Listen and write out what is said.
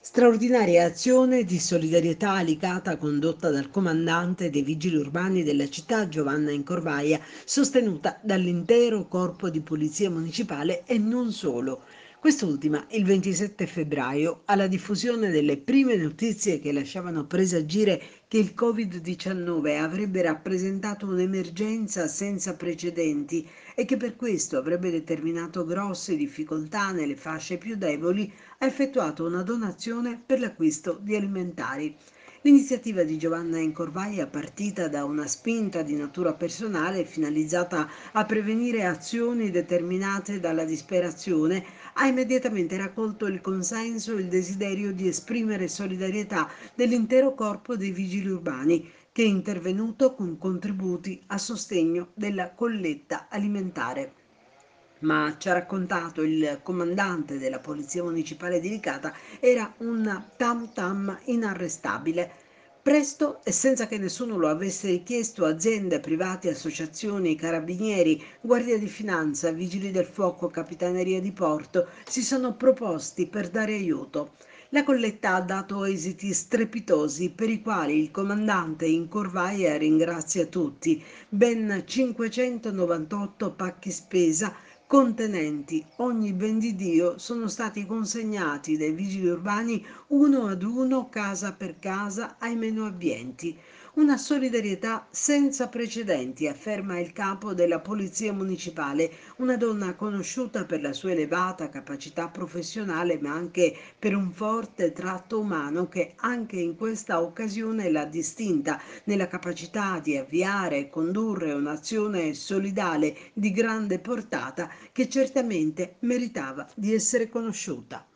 Straordinaria azione di solidarietà Alicata condotta dal comandante dei vigili urbani della città Giovanna Incorvaia, sostenuta dall'intero corpo di polizia municipale e non solo. Quest'ultima, il 27 febbraio, alla diffusione delle prime notizie che lasciavano presagire che il Covid-19 avrebbe rappresentato un'emergenza senza precedenti e che per questo avrebbe determinato grosse difficoltà nelle fasce più deboli, ha effettuato una donazione per l'acquisto di alimentari. L'iniziativa di Giovanna Incorvaia, partita da una spinta di natura personale finalizzata a prevenire azioni determinate dalla disperazione, ha immediatamente raccolto il consenso e il desiderio di esprimere solidarietà dell'intero corpo dei vigili urbani, che è intervenuto con contributi a sostegno della colletta alimentare. Ma ci ha raccontato il comandante della Polizia Municipale di Licata, era un tam tam inarrestabile. Presto e senza che nessuno lo avesse richiesto, aziende, privati, associazioni, carabinieri, guardia di finanza, vigili del fuoco, capitaneria di porto si sono proposti per dare aiuto. La colletta ha dato esiti strepitosi per i quali il comandante in Corvaia ringrazia tutti. Ben 598 pacchi spesa contenenti ogni ben di Dio sono stati consegnati dai vigili urbani uno ad uno, casa per casa, ai meno abbienti. Una solidarietà senza precedenti, afferma il capo della Polizia Municipale, una donna conosciuta per la sua elevata capacità professionale, ma anche per un forte tratto umano che anche in questa occasione l'ha distinta nella capacità di avviare e condurre un'azione solidale di grande portata che certamente meritava di essere conosciuta.